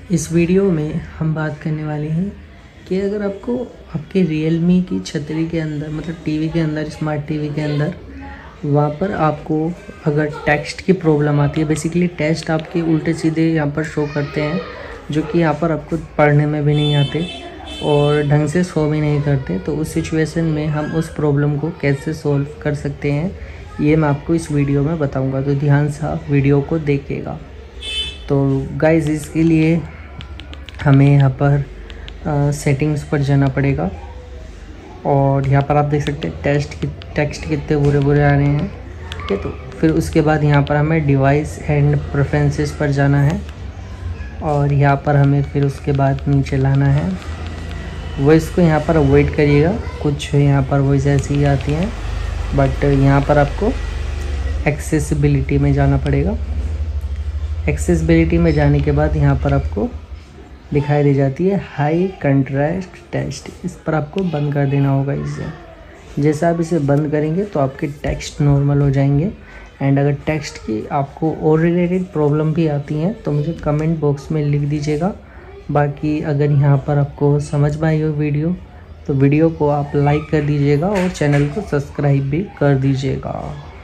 इस वीडियो में हम बात करने वाले हैं कि अगर आपको आपके रियलमी की छतरी के अंदर मतलब टीवी के अंदर, स्मार्ट टीवी के अंदर, वहाँ पर आपको अगर टेक्स्ट की प्रॉब्लम आती है, बेसिकली टेक्स्ट आपके उल्टे सीधे यहाँ पर शो करते हैं जो कि यहाँ पर आपको पढ़ने में भी नहीं आते और ढंग से शो भी नहीं करते, तो उस सिचुएशन में हम उस प्रॉब्लम को कैसे सॉल्व कर सकते हैं ये मैं आपको इस वीडियो में बताऊंगा। तो ध्यान से आप वीडियो को देखिएगा। तो गाइस, इसके लिए हमें यहाँ पर सेटिंग्स पर जाना पड़ेगा और यहाँ पर आप देख सकते हैं टेक्स्ट कितने बुरे बुरे आ रहे हैं। ठीक है, तो फिर उसके बाद यहाँ पर हमें डिवाइस एंड प्रेफरेंसेस पर जाना है और यहाँ पर हमें फिर उसके बाद नीचे लाना है। वॉइस को यहाँ पर अवॉइड करिएगा, कुछ यहाँ पर वॉइस ऐसी ही आती हैं, बट यहाँ पर आपको एक्सेसिबिलिटी में जाना पड़ेगा। एक्सेसिबिलिटी में जाने के बाद यहाँ पर आपको दिखाई दे जाती है हाई कंट्रास्ट टेक्स्ट, इस पर आपको बंद कर देना होगा। इसे जैसा आप इसे बंद करेंगे तो आपके टेक्स्ट नॉर्मल हो जाएंगे। एंड अगर टेक्स्ट की आपको और रिलेटेड प्रॉब्लम भी आती हैं तो मुझे कमेंट बॉक्स में लिख दीजिएगा। बाकी अगर यहाँ पर आपको समझ में आई हो वीडियो तो वीडियो को आप लाइक कर दीजिएगा और चैनल को सब्सक्राइब भी कर दीजिएगा।